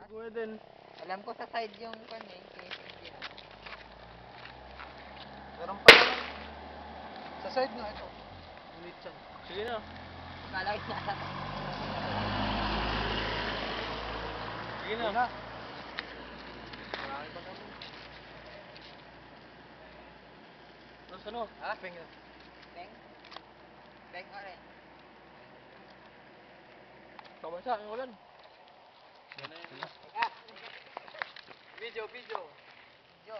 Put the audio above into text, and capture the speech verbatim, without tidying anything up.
Gue din. Alam ko sa side yung kan eh. Hindi na. Meron pa naman. Sa side nga ito. Ulit yan. Sige na. Malaki na. Sige na. Sige na. Marami pa naman. Terus ano? Ah, peng na. Peng? Peng orange. Kaman sa akin ulan. Yan na yun. Ah! Video, video. Yo.